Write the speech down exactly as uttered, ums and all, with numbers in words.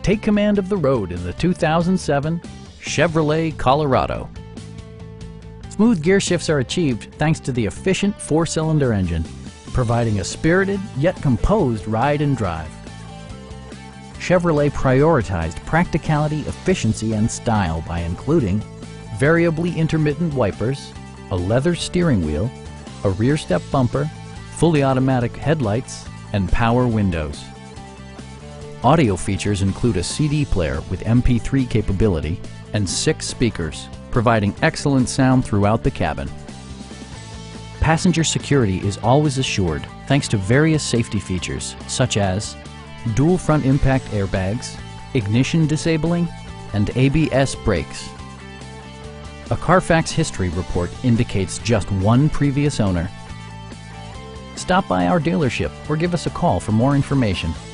Take command of the road in the two thousand seven Chevrolet Colorado. Smooth gear shifts are achieved thanks to the efficient four-cylinder engine, providing a spirited yet composed ride and drive. Chevrolet prioritized practicality, efficiency, and style by including variably intermittent wipers, a leather steering wheel, a rear step bumper, fully automatic headlights, and power windows. Audio features include a C D player with M P three capability and six speakers, providing excellent sound throughout the cabin. Passenger security is always assured thanks to various safety features such as dual front impact airbags, ignition disabling, and A B S brakes. A Carfax history report indicates just one previous owner. Stop by our dealership or give us a call for more information.